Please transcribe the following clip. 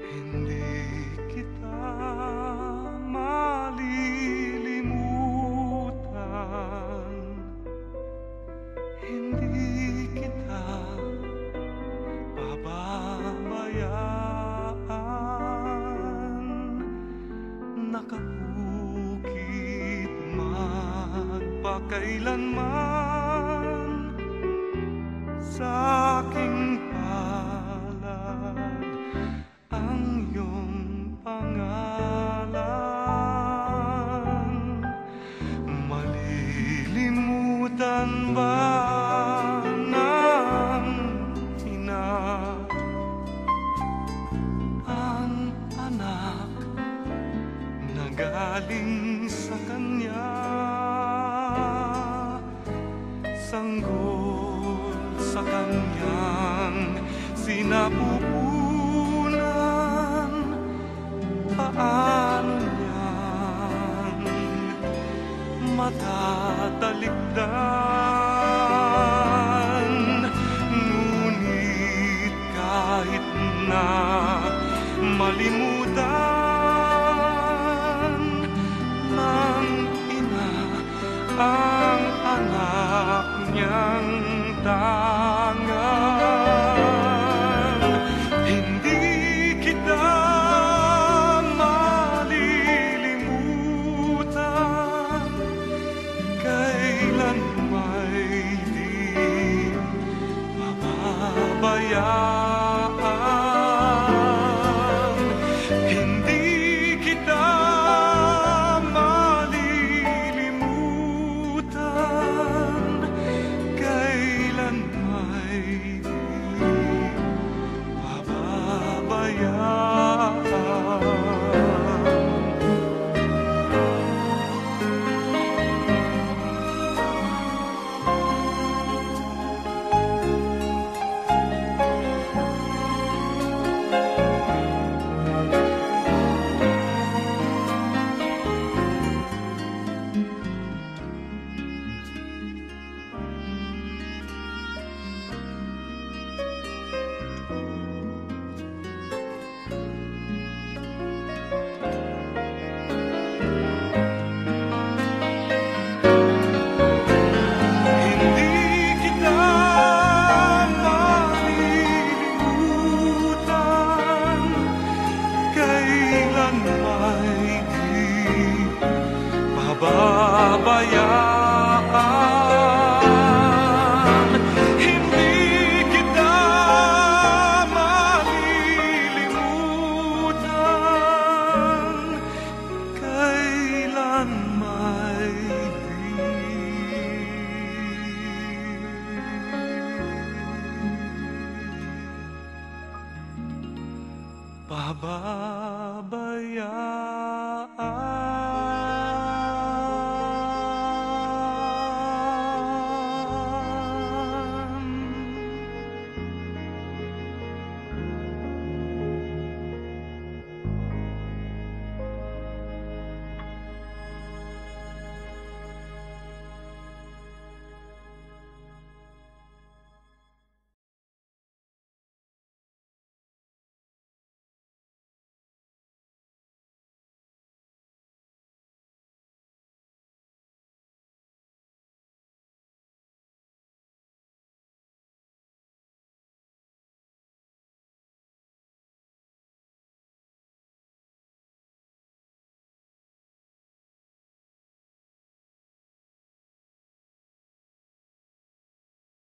Hindi kita malilimutan, hindi kita pababayaan. Nakaukit magpakailanman sa aking palad ang iyong pangalan. Malilimutan ba ng ina ang anak na galing sa kanya? Sanggol sa kanyang sinapupunan, paano niyang matatalikdan? Ngunit kahit na malimutan ng ina ang anak niyang tangang, hindi kita malilimutan, kailan may di mapapabayaan. Hindi kita malilimutan, kailan may di mapapabayaan. Pababayaan, hindi kita malilimutan, kailan may di pababayaan.